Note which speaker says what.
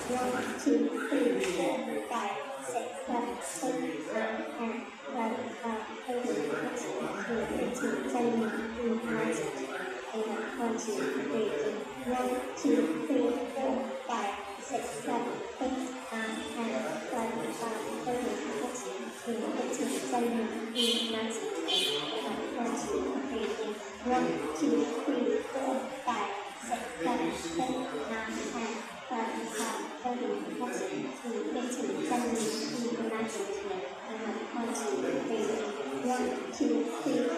Speaker 1: One, two, three, four, five, six, seven, eight, nine, 10, 11, 12, 13, 14, 15, 16, 17, 18, 19, 20, 21, 2, 3, 4, 5, 6, 7, 8, 9, 10, 11, 12, 13, 14, 15, 16, 17, 18, 19, 20, 21, 2, 3, 4, 5, 6, 7, 8, 9, 10, 11, 12, 13, 14, 15, 16, 17, 18, 19, 20, 21, 2, 3,